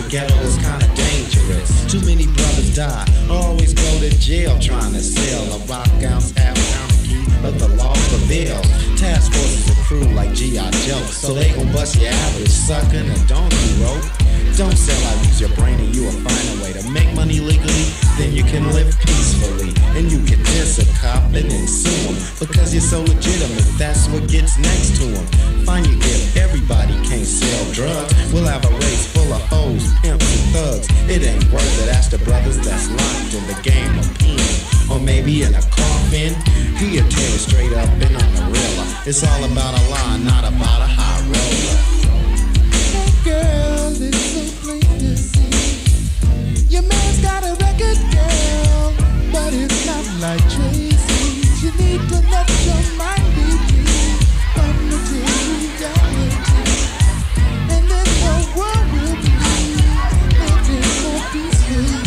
ghetto is kinda dangerous. Too many brothers die, always go to jail trying to sell a rock ounce, half pound key, but the law prevails. Task forces a crew like G.I. Joe, so they gon' bust your average suckin' a donkey rope. Don't sell out, use your brain and you will find a way to make money legally. Then you can live peacefully, and you can diss a cop and then sue him, because you're so legitimate, that's what gets next to him. Find your gift, everybody can't sell drugs. We'll have a race full of hoes, pimps and thugs. It ain't worth it, ask the brothers that's locked in the game of peeing, or maybe in a coffin. He'll tell you straight up and on the real. It's all about a lie, not about a high roller. Hey girl, it's so plain to see. Your man's got a record, girl, but it's not like Tracy's. You need to let your mind be free from materiality, and then the world will be living more peacefully.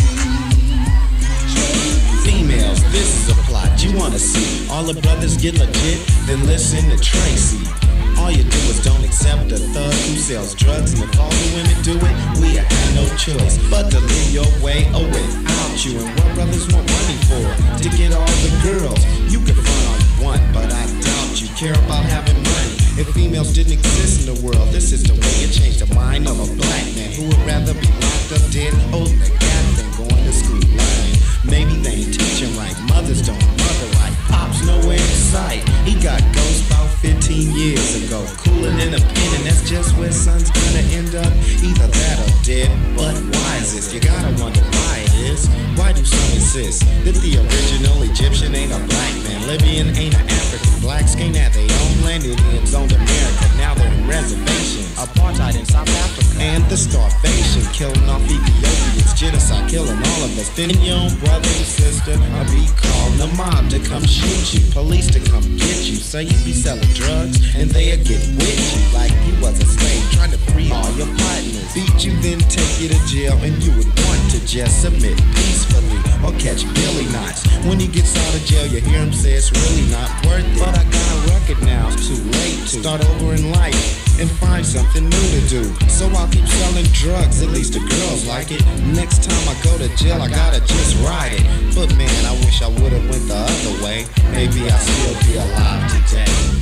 Females, this is a plot you wanna see. All the brothers get legit, then listen to Tracy. All you do is don't accept a thug who sells drugs, and if all the women do it, we have no choice but to live your way or without you. And what brothers want money for? To get all the girls. You can front all you want, but I doubt you care about having money. If females didn't exist in the world, this is the way you change the mind of a black man who would rather be locked up dead holding a gat than going to school lying. Maybe they ain't teaching right, mothers don't mother right, pops nowhere in sight. He got ghost about 15 years ago, cooler than a pin, and that's just where son's gonna end up. Either that or dead, but why is this? You gotta wonder why it is. Why do some insist that the original Egyptian ain't a black man? Libyan ain't an African. Blacks can't have their own land. Indians owned America, now they're in reservations. Apartheid in South Africa, and the starvation killing off Ethiopians. Genocide killing all of us. Then your own brother and sister will be called the mob to come shoot you, police to come get you. Say you be selling drugs, and they'll get with you like you was a slave trying to free all your partners. Beat you, then take you to jail, and you would want to just submit peacefully or catch Billy Knots. When he gets out of jail, you hear him say it's really not worth it. But I got a record now, it's too late to start over in life and find something new to do. So I'll keep selling drugs, at least the girls like it. Next time I go to jail, I gotta just ride it. But man, I wish I would've went the other way. Maybe I'll still be alive today.